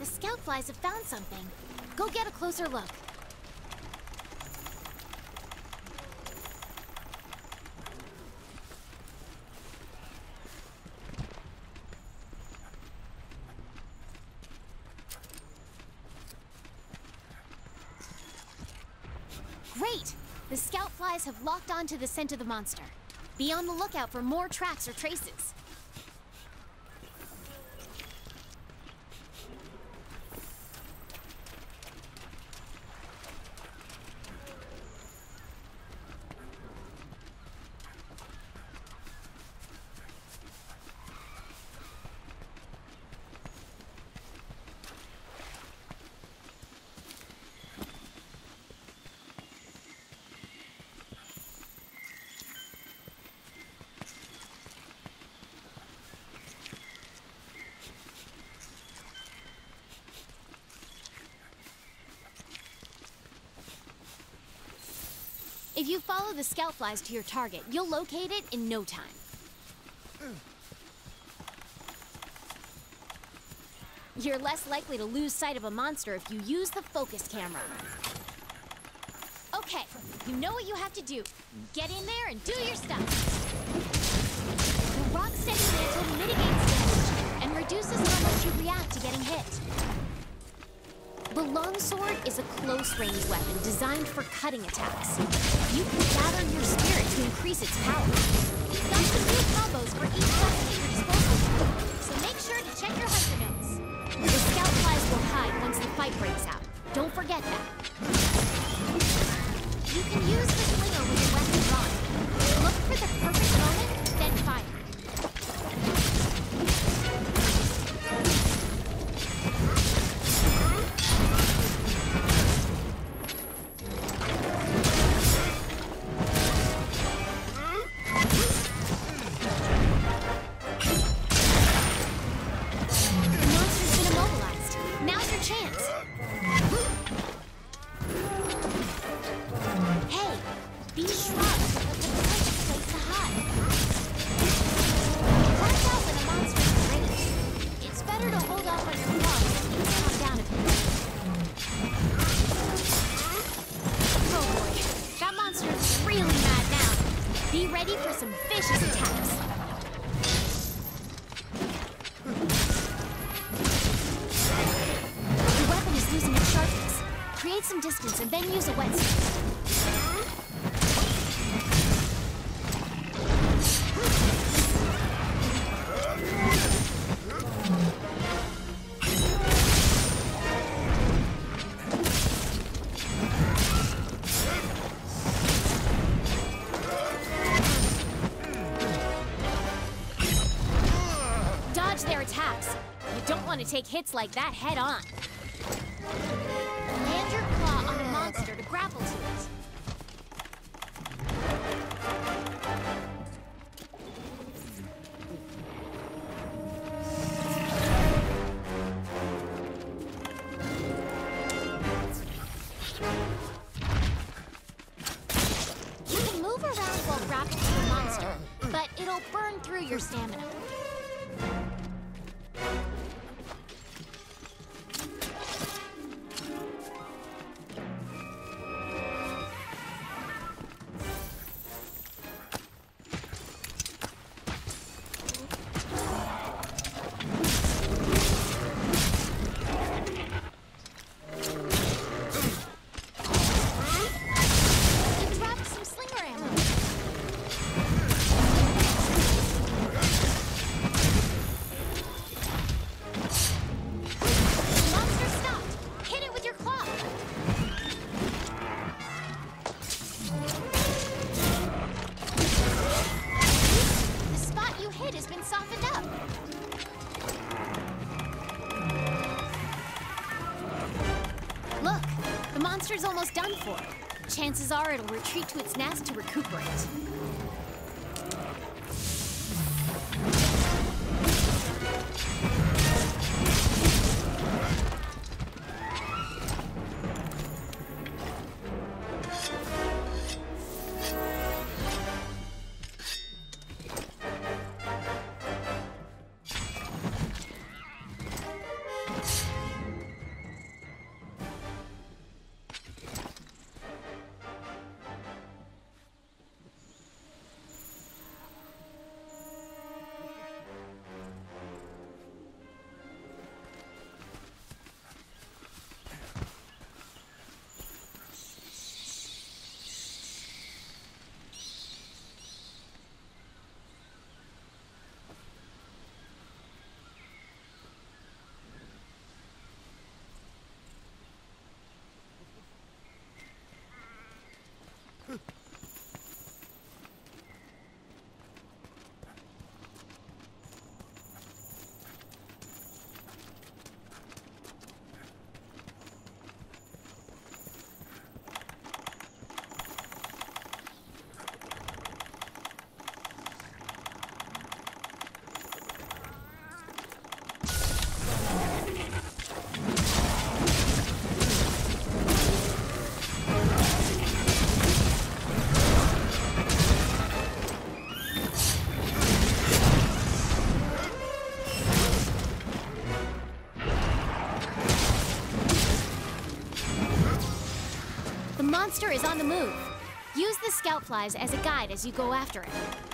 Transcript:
scout flies have found something. Go get a closer look. Great! The scout flies have locked onto the scent of the monster. Be on the lookout for more tracks or traces. If you follow the scout flies to your target, you'll locate it in no time. You're less likely to lose sight of a monster if you use the focus camera. Okay, you know what you have to do. Get in there and do your stuff. The rock-steady mantle mitigates damage and reduces how much you react to getting hit. The longsword is a close-range weapon designed for cutting attacks. You can gather your spirit to increase its power. We've got some new combos for each weapon at your disposal, so make sure to check your hunter notes. The scout flies will hide once the fight breaks out. Don't forget that. You can use the slinger with your weapon drawn. Look for the perfect moment, then fire. Some distance and then use a wetsuit. Dodge their attacks. You don't want to take hits like that head on. Land your claw on a monster to grapple to it. You can move around while grappling to the monster, but it'll burn through your stamina. The monster's almost done for. Chances are it'll retreat to its nest to recuperate. monster is on the move. Use the scout flies as a guide as you go after it.